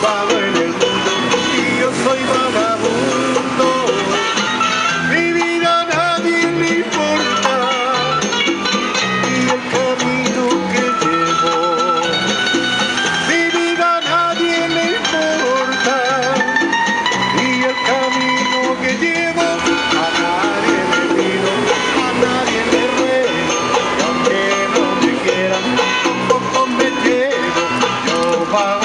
vago en el mundo y yo soy vagabundo. Mi vida a nadie le importa y el camino que llevo. Mi vida a nadie le importa y el camino que llevo. A nadie le pido, a nadie le ruego, y aunque no me quieran, tampoco me llevo. Yo vago